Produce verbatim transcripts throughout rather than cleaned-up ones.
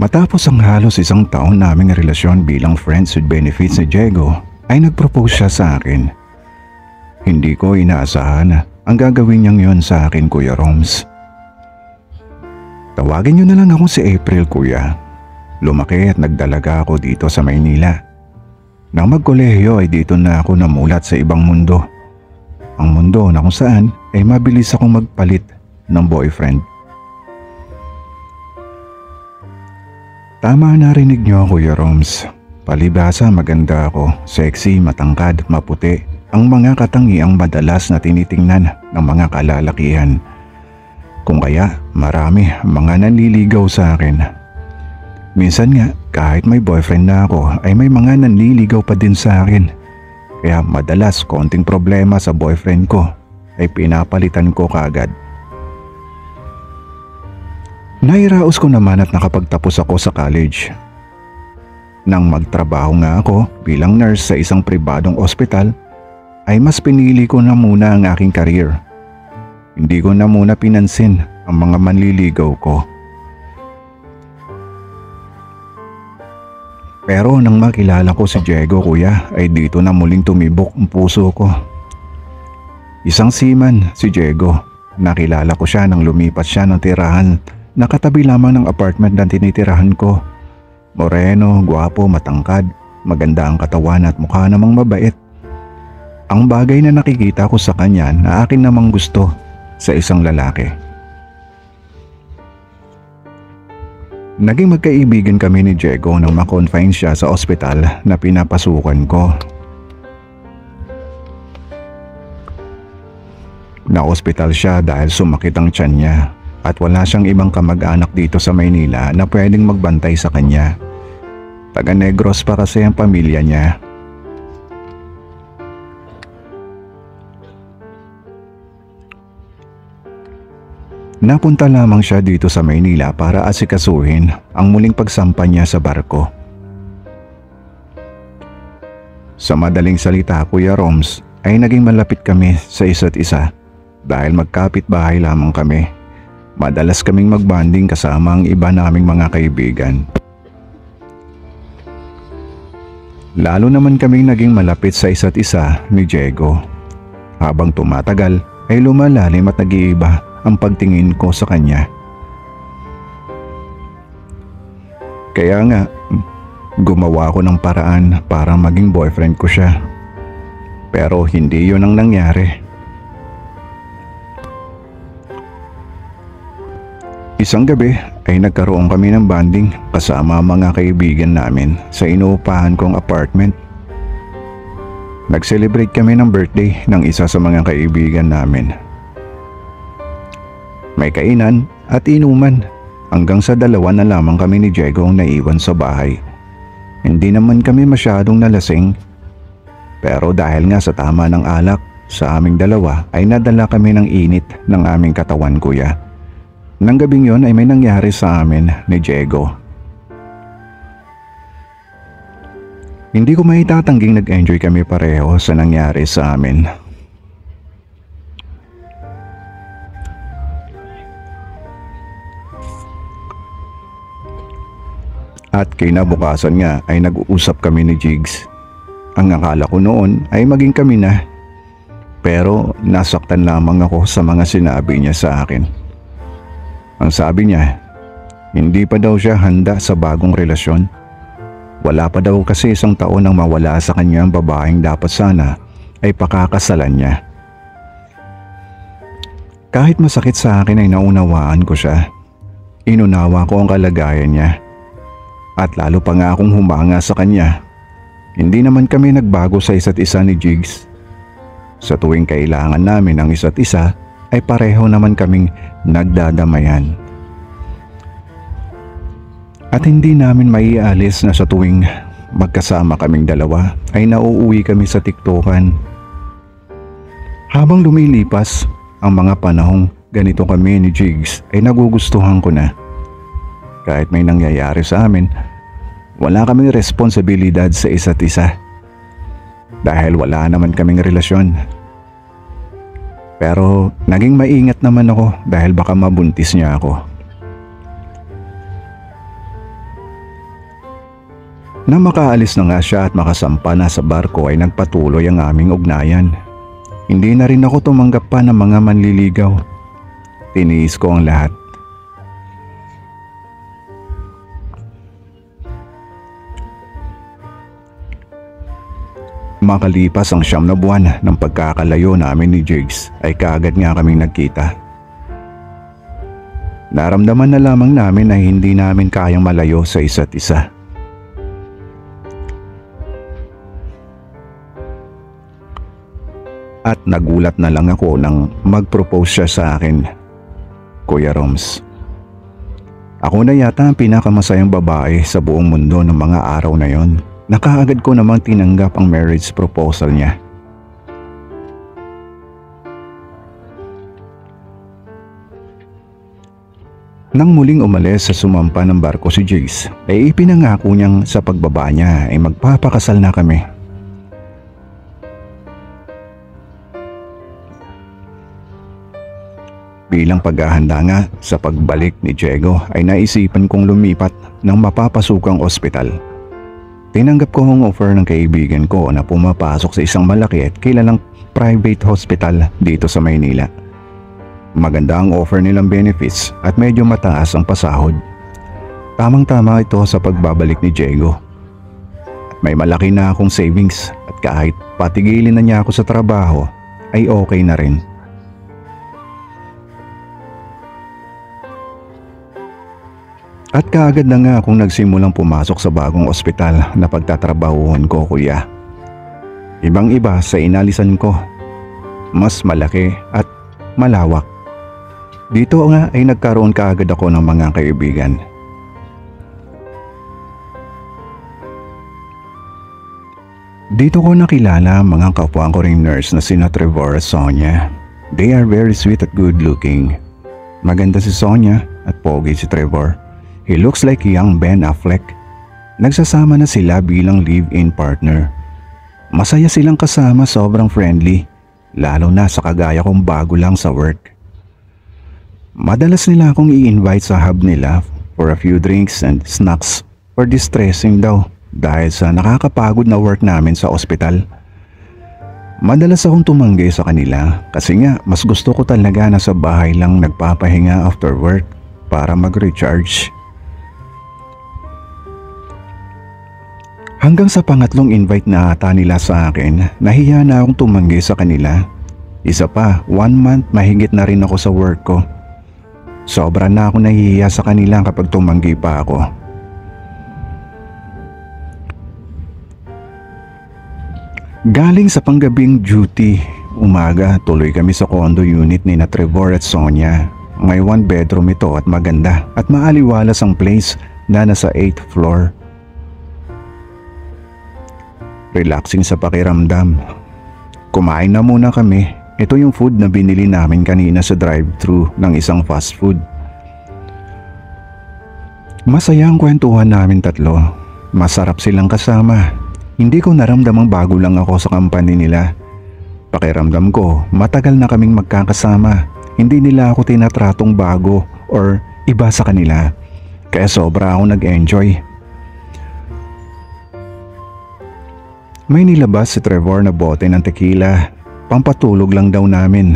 Matapos ang halos isang taon naming relasyon bilang friends with benefits ni Diego, ay nag-propose siya sa akin. Hindi ko inaasahan ang gagawin niyang yon sa akin, Kuya Roms. Tawagin niyo na lang ako si April, Kuya. Lumaki at nagdalaga ako dito sa Maynila. Nang magkolehiyo ay dito na ako namulat sa ibang mundo. Ang mundo na kung saan ay mabilis akong magpalit ng boyfriend. Tama narinig niyo, Kuya Roms. Palibhasa maganda ako, sexy, matangkad, maputi. Ang mga katangiang madalas na tinitingnan ng mga kalalakihan. Kung kaya marami mga nanliligaw sa akin. Minsan nga kahit may boyfriend na ako ay may mga nanliligaw pa din sa akin. Kaya madalas konting problema sa boyfriend ko ay pinapalitan ko kaagad. Nairaos ko naman at nakapagtapos ako sa college. Nang magtrabaho nga ako bilang nurse sa isang pribadong ospital, ay mas pinili ko na muna ang aking career. Hindi ko na muna pinansin ang mga manliligaw ko. Pero nang makilala ko si Diego, Kuya, ay dito na muling tumibok ang puso ko. Isang seaman si Diego. Nakilala ko siya nang lumipat siya ng tirahan na katabi lamang ng apartment na tinitirahan ko. Moreno, gwapo, matangkad, maganda ang katawan at mukha namang mabait. Ang bagay na nakikita ko sa kanya na akin namang gusto sa isang lalaki. Naging magkaibigan kami ni Diego nang ma-confine siya sa ospital na pinapasukan ko. Na-ospital siya dahil sumakit ang tiyan niya at wala siyang ibang kamag-anak dito sa Maynila na pwedeng magbantay sa kanya. Taga Negros pa kasi ang pamilya niya. Napunta lamang siya dito sa Maynila para asikasuhin ang muling pagsampa niya sa barko. Sa madaling salita, Kuya Roms, ay naging malapit kami sa isa't isa dahil magkapit-bahay lamang kami. Madalas kaming magbanding kasama ang iba naming mga kaibigan. Lalo naman kaming naging malapit sa isa't isa ni Diego. Habang tumatagal ay lumalalim at nag-iiba ang pagtingin ko sa kanya. Kaya nga, gumawa ko ng paraan para maging boyfriend ko siya. Pero hindi yun ang nangyari. Isang gabi ay nagkaroon kami ng bonding kasama mga kaibigan namin sa inuupahan kong apartment. Nag-celebrate kami ng birthday ng isa sa mga kaibigan namin. May kainan at inuman hanggang sa dalawa na lamang kami ni Diego ang naiwan sa bahay. Hindi naman kami masyadong nalasing. Pero dahil nga sa tama ng alak sa aming dalawa ay nadala kami ng init ng aming katawan, Kuya. Nang gabing yon ay may nangyari sa amin ni Diego. Hindi ko maitatangging nag-enjoy kami pareho sa nangyari sa amin. At kinabukasan nga ay nag-uusap kami ni Jigs. Ang akala ko noon ay maging kami na. Pero nasaktan lamang ako sa mga sinabi niya sa akin. Ang sabi niya, hindi pa daw siya handa sa bagong relasyon. Wala pa daw kasi isang taon nang mawala sa kanya ang babaeng dapat sana ay pakakasalan niya. Kahit masakit sa akin ay naunawaan ko siya. Inunawa ko ang kalagayan niya. At lalo pa nga akong humanga sa kanya. Hindi naman kami nagbago sa isa't isa ni Jigs. Sa tuwing kailangan namin ang isa't isa ay pareho naman kaming nagdadamayan. At hindi namin maialis na sa tuwing magkasama kaming dalawa ay nauuwi kami sa tiktokan. Habang lumilipas ang mga panahong ganito kami ni Jigs ay nagugustuhan ko na. Kahit may nangyayari sa amin, wala kaming responsibilidad sa isa't isa. Dahil wala naman kaming relasyon. Pero naging maingat naman ako dahil baka mabuntis niya ako. Nang makaalis na nga siya at makasampa na sa barko ay nagpatuloy ang aming ugnayan. Hindi na rin ako tumanggap pa ng mga manliligaw. Tiniis ko ang lahat. Makalipas ang siyam na buwan ng pagkakalayo namin ni Jigs ay kaagad nga kaming nagkita. Naramdaman na lamang namin na hindi namin kayang malayo sa isa't isa. At nagulat na lang ako nang mag-propose siya sa akin, Kuya Roms. Ako na yata ang pinakamasayang babae sa buong mundo ng mga araw na yon. Nakaagad ko namang tinanggap ang marriage proposal niya. Nang muling umalis sa sumampa ng barko si Jigs, ay ipinangako niyang sa pagbaba niya ay magpapakasal na kami. Bilang paghahanda nga sa pagbalik ni Diego ay naisipan kong lumipat ng mapapasukang ospital. Tinanggap ko ang offer ng kaibigan ko na pumapasok sa isang malaki at kilalang private hospital dito sa Maynila. Maganda ang offer nilang benefits at medyo mataas ang pasahod. Tamang-tama ito sa pagbabalik ni Diego. At may malaki na akong savings at kahit patigilin na niya ako sa trabaho ay okay na rin. At kaagad na nga akong nagsimulang pumasok sa bagong ospital na pagtatrabahuhan ko, kuya. Ibang iba sa inalisan ko. Mas malaki at malawak. Dito nga ay nagkaroon kaagad ako ng mga kaibigan. Dito ko nakilala ang mga kapwa ko ring nurse na sina Trevor at Sonia. They are very sweet at good looking. Maganda si Sonia at pogi si Trevor. He looks like young Ben Affleck. Nagsasama na sila bilang live-in partner. Masaya silang kasama, sobrang friendly. Lalo na sa kagaya kong bago lang sa work. Madalas nila akong i-invite sa hub nila for a few drinks and snacks for distressing daw dahil sa nakakapagod na work namin sa ospital. Madalas akong tumanggi sa kanila kasi nga mas gusto ko talaga na sa bahay lang nagpapahinga after work para mag-recharge. Hanggang sa pangatlong invite na ata nila sa akin, nahiya na akong tumanggi sa kanila. Isa pa, one month mahigit na rin ako sa work ko. Sobra na ako nahihiya sa kanila kapag tumanggi pa ako. Galing sa panggabing duty, umaga tuloy kami sa condo unit ni na Trevor at Sonia. May one bedroom ito at maganda at maaliwalas ang place na nasa eighth floor. Relaxing sa pakiramdam. Kumain na muna kami. Ito yung food na binili namin kanina sa drive-thru ng isang fast food. Masaya ang kwentuhan namin tatlo. Masarap silang kasama. Hindi ko naramdamang bago lang ako sa company nila. Pakiramdam ko, matagal na kaming magkakasama. Hindi nila ako tinatratong bago or iba sa kanila. Kaya sobra ako nag-enjoy. May nilabas si Trevor na bote ng tequila. Pampatulog lang daw namin.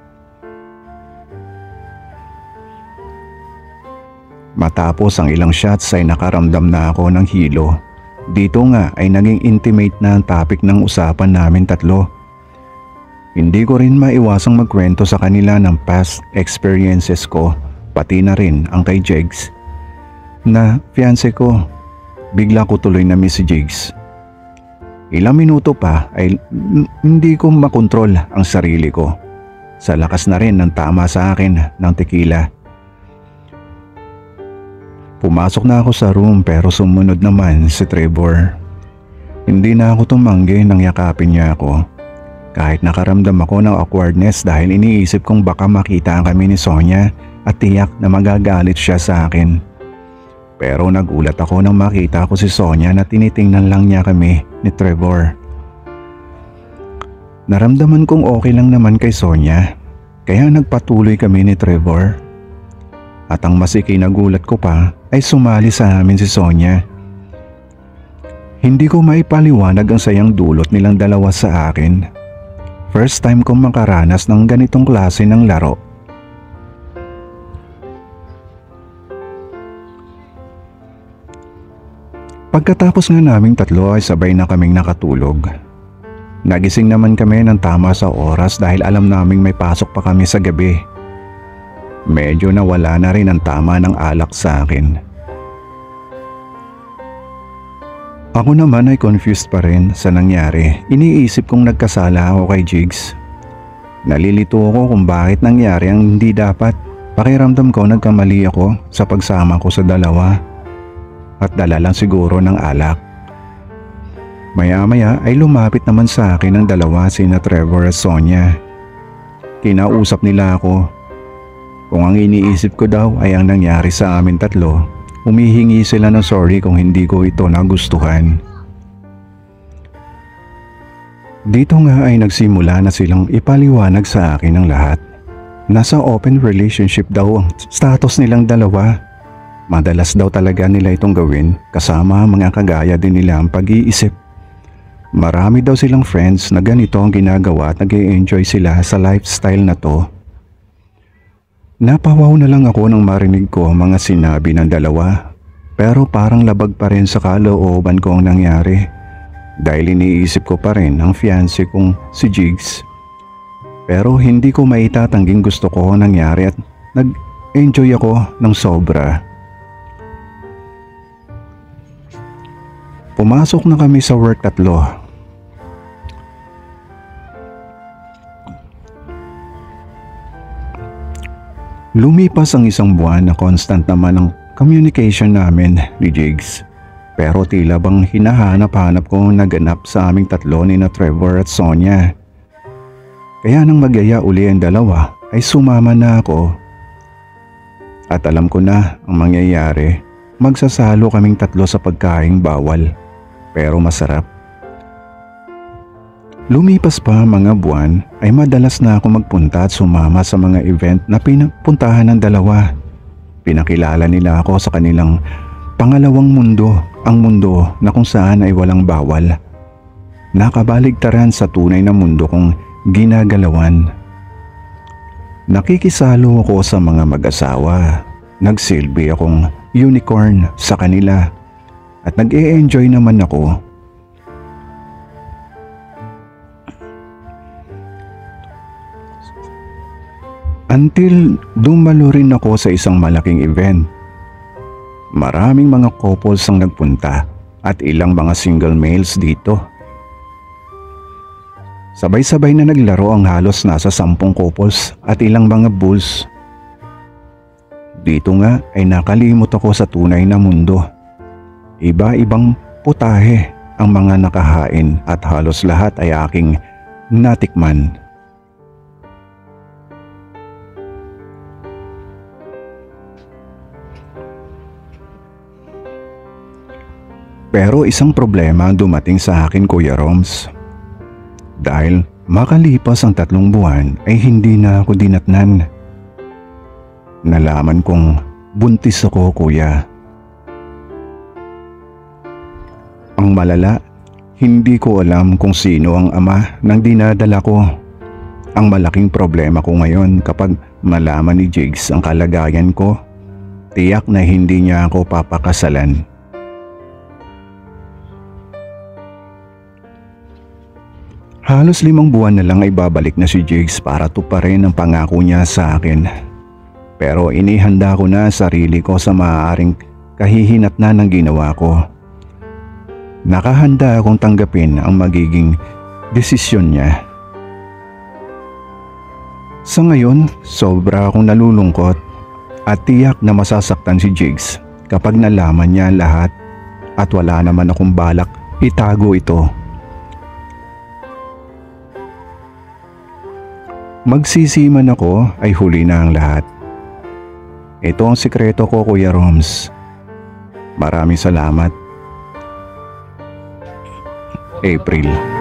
Matapos ang ilang shots ay nakaramdam na ako ng hilo. Dito nga ay naging intimate na ang topic ng usapan namin tatlo. Hindi ko rin maiwasang magkwento sa kanila ng past experiences ko, pati na rin ang kay Jigs. Na fiancé ko, bigla ko tuloy na miss si Jigs. Ilang minuto pa ay hindi ko makontrol ang sarili ko. Sa lakas na rin ng tama sa akin ng tequila. Pumasok na ako sa room pero sumunod naman si Trevor. Hindi na ako tumanggi nang yakapin niya ako. Kahit nakaramdam ako ng awkwardness dahil iniisip kong baka makita kami ni Sonia at tiyak na magagalit siya sa akin. Pero nagulat ako nang makita ko si Sonia na tinitingnan lang niya kami ni Trevor. Naramdaman kong okay lang naman kay Sonia, kaya nagpatuloy kami ni Trevor. At ang mas ikinagulat ko pa ay sumali sa amin si Sonia. Hindi ko maipaliwanag ang sayang dulot nilang dalawa sa akin. First time kong makaranas ng ganitong klase ng laro. Pagkatapos nga naming tatlo ay sabay na kaming nakatulog. Nagising naman kami ng tama sa oras dahil alam naming may pasok pa kami sa gabi. Medyo nawala na rin ang tama ng alak sa akin. Ako naman ay confused pa rin sa nangyari. Iniisip kong nagkasala ako kay Jigs. Nalilito ako kung bakit nangyari ang hindi dapat. Pakiramdam ko nagkamali ako sa pagsama ko sa dalawa. At dala lang siguro ng alak. Maya-maya ay lumapit naman sa akin ang dalawa, sina Trevor at Sonia. Kinausap nila ako. Kung ang iniisip ko daw ay ang nangyari sa amin tatlo, humihingi sila ng sorry kung hindi ko ito nagustuhan. Dito nga ay nagsimula na silang ipaliwanag sa akin ang lahat. Nasa open relationship daw ang status nilang dalawa. Madalas daw talaga nila itong gawin kasama mga kagaya din nila ang pag-iisip. Marami daw silang friends na ganito ang ginagawa at nag-e-enjoy sila sa lifestyle na to. Napawaw na lang ako nang marinig ko ang mga sinabi ng dalawa. Pero parang labag pa rin sa kalooban ko ang nangyari. Dahil iniisip ko pa rin ang fiancé kong si Jigs. Pero hindi ko maitatangging gusto ko ang nangyari at nag-enjoy ako ng sobra. Pumasok na kami sa work tatlo. Lumipas ang isang buwan na constant naman ang communication namin ni Jigs. Pero tila bang hinahanap-hanap ko naganap sa aming tatlo ni na Trevor at Sonia. Kaya nang magyaya uli ang dalawa ay sumama na ako. At alam ko na ang mangyayari, magsasalo kaming tatlo sa pagkaing bawal. Pero masarap. Lumipas pa mga buwan ay madalas na ako magpunta at sumama sa mga event na pinapuntahan ng dalawa. Pinakilala nila ako sa kanilang pangalawang mundo, ang mundo na kung saan ay walang bawal. Nakabaligtaran sa tunay na mundo kong ginagalawan. Nakikisalo ako sa mga mag-asawa. Nagsilbi akong unicorn sa kanila. At nag-e-enjoy naman ako. Until dumalo rin ako sa isang malaking event. Maraming mga couples ang nagpunta at ilang mga single males dito. Sabay-sabay na naglaro ang halos nasa sampung couples at ilang mga bulls. Dito nga ay nakalimot ako sa tunay na mundo. Iba-ibang putahe ang mga nakahain at halos lahat ay aking natikman. Pero isang problema ang dumating sa akin, Kuya Roms. Dahil makalipas ang tatlong buwan ay hindi na ako dinatnan. Nalaman kong buntis ako, Kuya. Ang malala, hindi ko alam kung sino ang ama ng dinadala ko. Ang malaking problema ko ngayon kapag malaman ni Jigs ang kalagayan ko, tiyak na hindi niya ako papakasalan. Halos limang buwan na lang ay babalik na si Jigs para tuparin ang pangako niya sa akin. Pero inihanda ko na sarili ko sa maaaring kahihinatnan ng ginawa ko. Nakahanda akong tanggapin ang magiging desisyon niya. Sa ngayon, sobra akong nalulungkot at tiyak na masasaktan si Jigs kapag nalaman niya lahat at wala naman akong balak itago ito. Magsisiman ako ay huli na ang lahat. Ito ang sikreto ko, Kuya Roms. Maraming salamat. April.